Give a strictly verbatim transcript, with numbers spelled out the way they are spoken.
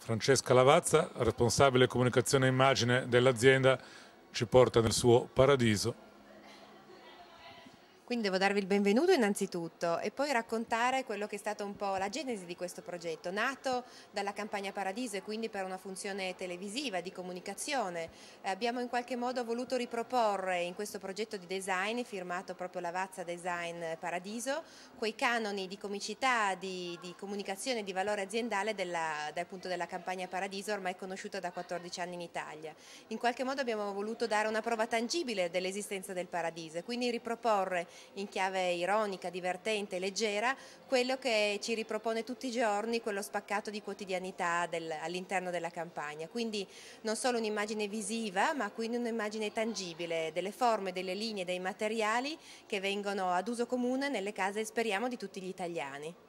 Francesca Lavazza, responsabile comunicazione e immagine dell'azienda, ci porta nel suo paradiso. Quindi devo darvi il benvenuto innanzitutto e poi raccontare quello che è stata un po' la genesi di questo progetto, nato dalla campagna Paradiso e quindi per una funzione televisiva, di comunicazione. Eh, abbiamo in qualche modo voluto riproporre in questo progetto di design, firmato proprio Lavazza Design Paradiso, quei canoni di comicità, di, di comunicazione, di valore aziendale della, dal punto della campagna Paradiso, ormai conosciuta da quattordici anni in Italia. In qualche modo abbiamo voluto dare una prova tangibile dell'esistenza del Paradiso e quindi riproporre in chiave ironica, divertente, leggera, quello che ci ripropone tutti i giorni, quello spaccato di quotidianità del, all'interno della campagna. Quindi non solo un'immagine visiva, ma quindi un'immagine tangibile delle forme, delle linee, dei materiali che vengono ad uso comune nelle case, speriamo, di tutti gli italiani.